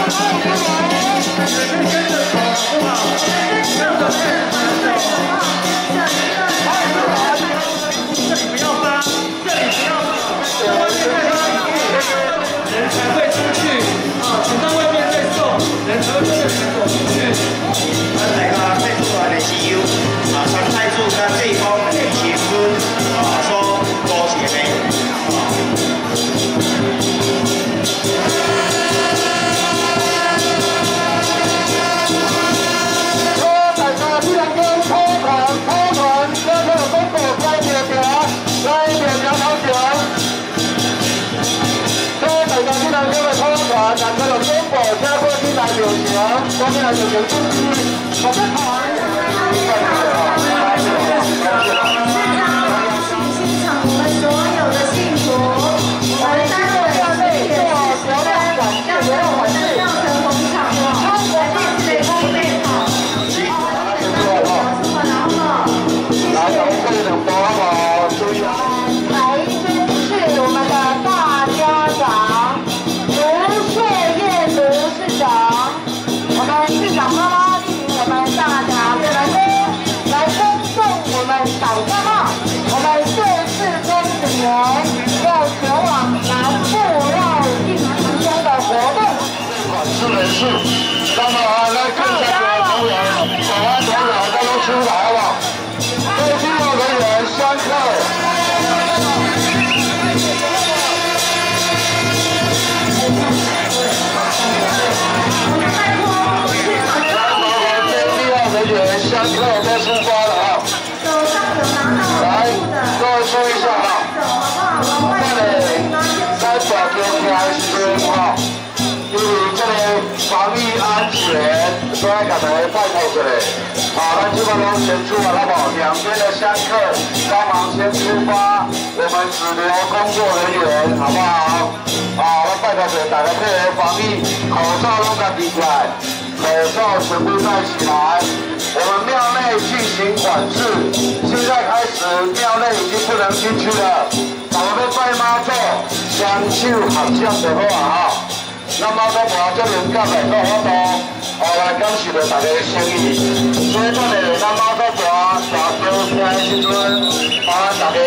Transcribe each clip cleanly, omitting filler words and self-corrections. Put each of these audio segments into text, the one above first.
我们来有有注意，我们好。 欣赏我们所有的幸福，我们待会10点40分要在我们的庙城广场来练习烘焙好。来宾是我们的大家长卢秀燕卢市长，我们市长妈妈莅临我们大甲的来宾来恭送我们导驾号，我们这次公子年要前往南部要进行中的活动。 管制人数，那么来看一下同仁，保安同仁都出来好不好？各机构人员相克。相克都出发了啊！来，各位注意一下啊！这里在保健开始啊，因为这里防疫安全，所以大家拜托一下。好，咱基本上先出来好不好？两边的香客帮忙先出发，我们只留工作人员，好不好？好，我拜托一下大家配合防疫，口罩拢家己起来，口罩全部戴起来。我们庙内进行管制，现在开始庙内已经不能进去了。我们拜妈祖，双手合掌就好啊哈。咱妈祖婆这灵感来到我度，来感谢着大家的诚意。所以咱们咱妈祖婆大招听的时阵，大家。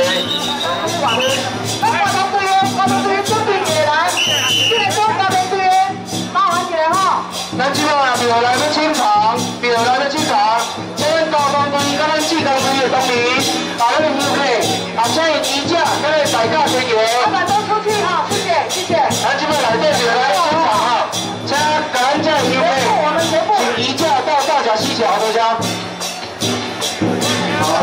咱即摆啊，庙内要清场，庙内要清场，请交通队甲咱志工队的同仁，把咱的游客，请伊移驾，咱的大驾车游。老板都出去哈，谢谢谢谢。咱即摆内底庙内清场哈，请甲咱这游客，请移驾到大甲西桥好多厢。好，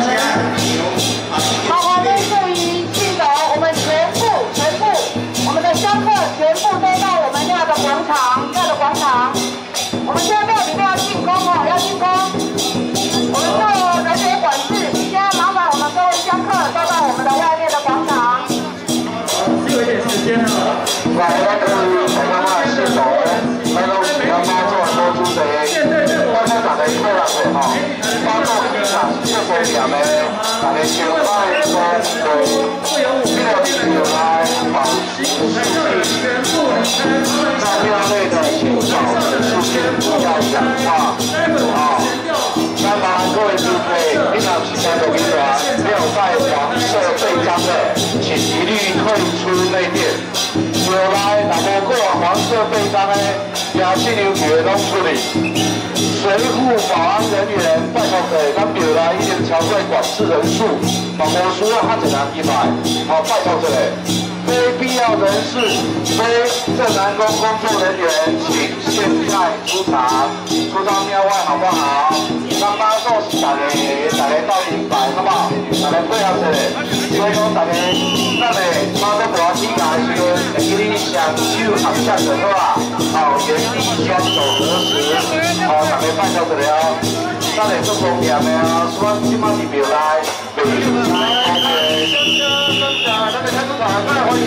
麻烦跟助理记得，我们全部，我们的香客全部都到我们庙的广场。我们现在庙里面要进攻哦，要进攻。我们做人员管制，现在麻烦我们各位香客都到我们的外面的广场。 是有一点时间了。 来，咱就是大家来洗手，咱拢是要妈祖多主席，大家大家快乐些吼。妈祖其实是做念的，大家相爱相对，这个是来保持士气。在庙内的清扫的事情不要讲话，那麻烦各位诸位，你若是在路边没有带黄色背章的，请一律退出内店。庙内若无过黄色背章的，也尽量别拢处理。随护保安人员拜托者，咱庙内已经超过管制人数，嘛无需要较侪人进来，好拜托者。非必要人士、非正南宫工作人员，请现在出场，出到庙外好不好？咱妈祖是大家到明白，好不好？大家配合者，所以讲大家，咱的妈祖婆起驾的时阵，会记你双手合掌就好啦。好，原地双手合十，好，大家拜托一下哦。咱会做方便的啊，所以即马是庙内，袂用来方便。